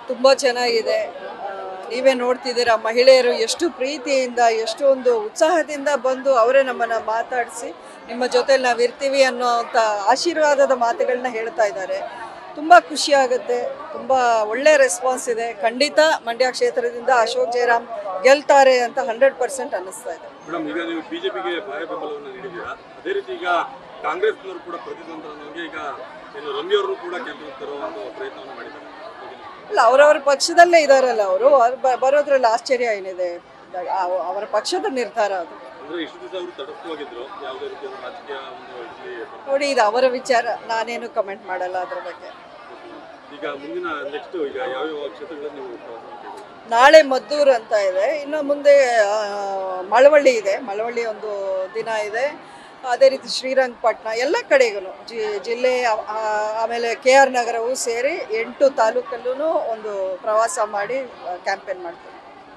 ತುಂಬ ಚೆನ್ನಾಗಿದೆ. ನೀವೇ ನೋಡ್ತಿದ್ದೀರಾ, ಮಹಿಳೆಯರು ಎಷ್ಟು ಪ್ರೀತಿಯಿಂದ ಎಷ್ಟೊಂದು ಉತ್ಸಾಹದಿಂದ ಬಂದು ಅವರೇ ನಮ್ಮನ್ನು ಮಾತಾಡಿಸಿ ನಿಮ್ಮ ಜೊತೆಲಿ ನಾವು ಇರ್ತೀವಿ ಅನ್ನೋಂಥ ಆಶೀರ್ವಾದದ ಮಾತುಗಳನ್ನ ಹೇಳ್ತಾ ಇದ್ದಾರೆ. ತುಂಬ ಖುಷಿಯಾಗುತ್ತೆ. ತುಂಬ ಒಳ್ಳೆ ರೆಸ್ಪಾನ್ಸ್ ಇದೆ. ಖಂಡಿತ ಮಂಡ್ಯ ಕ್ಷೇತ್ರದಿಂದ ಅಶೋಕ್ ಜಯರಾಮ್ ಗೆಲ್ತಾರೆ ಅಂತ 100% ಅನ್ನಿಸ್ತಾ ಇದೆ. ಮೇಡಮ್, ಈಗ ನೀವು ಬಿಜೆಪಿಗೆ ಭಾರಿ ಬೆಂಬಲವನ್ನು ನೀಡಿದ್ದೀರಾ, ಅದೇ ರೀತಿ ಈಗ ಕಾಂಗ್ರೆಸ್ನವರು ಕೂಡ ಪ್ರತಿತಂತ್ರವಾಗಿ ಈಗ ರಮ್ಯವರು ಕೂಡ ಕ್ಯಾಂಪೇನ್ ತರೋ ಒಂದು ಪ್ರಯತ್ನವನ್ನು ಮಾಡಿದ್ದಾರೆ. ಇಲ್ಲ, ಅವರವರ ಪಕ್ಷದಲ್ಲೇ ಇದ್ದಾರಲ್ಲ, ಅವರು ಬರೋದ್ರಲ್ಲಿ ಆಶ್ಚರ್ಯ ಏನಿದೆ? ಅವರ ಪಕ್ಷದ ನಿರ್ಧಾರ ಅದು. ನೋಡಿ, ಇದು ಅವರ ವಿಚಾರ, ನಾನೇನು ಕಮೆಂಟ್ ಮಾಡಲ್ಲ ಅದ್ರ ಬಗ್ಗೆ. ನಾಳೆ ಮದ್ದೂರು ಅಂತ ಇದೆ, ಇನ್ನು ಮುಂದೆ ಮಳವಳ್ಳಿ ಇದೆ, ಮಳವಳ್ಳಿ ಒಂದು ದಿನ ಇದೆ. ಅದೇ ರೀತಿ ಶ್ರೀರಂಗಪಟ್ಟಣ ಎಲ್ಲ ಕಡೆಗೂ ಜಿಲ್ಲೆ, ಆಮೇಲೆ KR ನಗರವೂ ಸೇರಿ 8 ತಾಲೂಕಲ್ಲೂ ಒಂದು ಪ್ರವಾಸ ಮಾಡಿ ಕ್ಯಾಂಪೇನ್ ಮಾಡ್ತೀವಿ.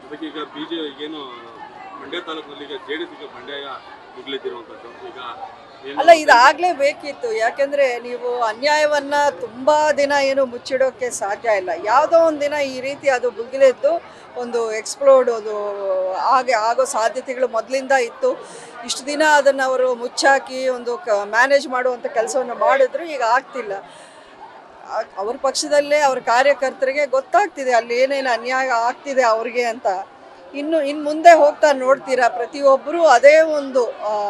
ಅಲ್ಲ, ಇದಾಗಲೇಬೇಕಿತ್ತು. ಯಾಕೆಂದರೆ ನೀವು ಅನ್ಯಾಯವನ್ನು ತುಂಬ ದಿನ ಏನು ಮುಚ್ಚಿಡೋಕ್ಕೆ ಸಾಧ್ಯ ಇಲ್ಲ. ಯಾವುದೋ ಒಂದು ದಿನ ಈ ರೀತಿ ಅದು ಭುಗಿಲೆದ್ದು ಒಂದು ಎಕ್ಸ್ಪ್ಲೋಡ್ ಅದು ಆಗೋ ಸಾಧ್ಯತೆಗಳು ಮೊದಲಿಂದ ಇತ್ತು. ಇಷ್ಟು ದಿನ ಅದನ್ನು ಅವರು ಮುಚ್ಚಾಕಿ ಒಂದು ಮ್ಯಾನೇಜ್ ಮಾಡುವಂಥ ಕೆಲಸವನ್ನು ಮಾಡಿದ್ರು. ಈಗ ಆಗ್ತಿಲ್ಲ. ಅವ್ರ ಪಕ್ಷದಲ್ಲೇ ಅವ್ರ ಕಾರ್ಯಕರ್ತರಿಗೆ ಗೊತ್ತಾಗ್ತಿದೆ ಅಲ್ಲಿ ಏನೇನು ಅನ್ಯಾಯ ಆಗ್ತಿದೆ ಅವ್ರಿಗೆ ಅಂತ. ಇನ್ನು ಮುಂದೆ ಹೋಗ್ತಾ ನೋಡ್ತೀರಾ, ಪ್ರತಿಯೊಬ್ಬರೂ ಅದೇ ಒಂದು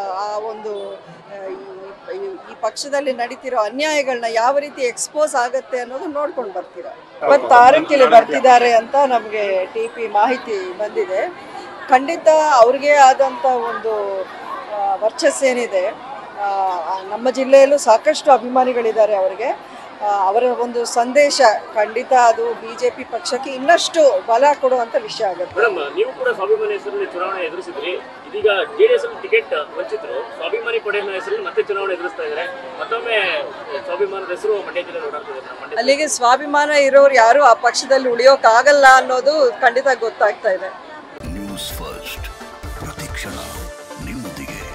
ಈ ಪಕ್ಷದಲ್ಲಿ ನಡೀತಿರೋ ಅನ್ಯಾಯಗಳನ್ನ ಯಾವ ರೀತಿ ಎಕ್ಸ್ಪೋಸ್ ಆಗುತ್ತೆ ಅನ್ನೋದು ನೋಡ್ಕೊಂಡು ಬರ್ತೀರಾ. 26 ಬರ್ತಿದ್ದಾರೆ ಅಂತ ನಮಗೆ TP ಮಾಹಿತಿ ಬಂದಿದೆ. ಖಂಡಿತ ಅವ್ರಿಗೆ ಆದಂಥ ಒಂದು ವರ್ಚಸ್ಸೇನಿದೆ. ನಮ್ಮ ಜಿಲ್ಲೆಯಲ್ಲೂ ಸಾಕಷ್ಟು ಅಭಿಮಾನಿಗಳಿದ್ದಾರೆ ಅವರಿಗೆ. ಅವರ ಒಂದು ಸಂದೇಶ ಖಂಡಿತ ಅದು ಬಿಜೆಪಿ ಪಕ್ಷಕ್ಕೆ ಇನ್ನಷ್ಟು ಬಲ ಕೊಡುವಂತ ವಿಷಯ ಆಗುತ್ತೆ. ಮೇಡಮ್, ನೀವು ಕೂಡ ಸ್ವಾಭಿಮಾನಿ ಹೆಸರಲ್ಲಿ ಚುನಾವಣೆ ಎದುರಿಸಿದ್ರಿ. ಇದೀಗ JDS ಟಿಕೆಟ್ ವಂಚಿತರು ಸ್ವಾಭಿಮಾನಿ ಪಡೆಯ ಹೆಸರಲ್ಲಿ ಮತ್ತೆ ಚುನಾವಣೆ ಎದುರಿಸ್ತಾ ಇದ್ದಾರೆ. ಮತ್ತೊಮ್ಮೆ ಸ್ವಾಭಿಮಾನದ ಹೆಸರು ಮಂಡ್ಯ ಜಿಲ್ಲೆ ಓಡಾಡ್ತಿದ್ದಾರೆ. ಅಲ್ಲಿಗೆ ಸ್ವಾಭಿಮಾನ ಇರೋರು ಯಾರು ಆ ಪಕ್ಷದಲ್ಲಿ ಉಳಿಯೋಕ್ಕಾಗಲ್ಲ ಅನ್ನೋದು ಖಂಡಿತ ಗೊತ್ತಾಗ್ತಾ ಇದೆ. ನ್ಯೂಸ್ ಫಸ್ಟ್, ಪ್ರತಿಕ್ಷಣ ನಿಮ್ಮೊಂದಿಗೆ.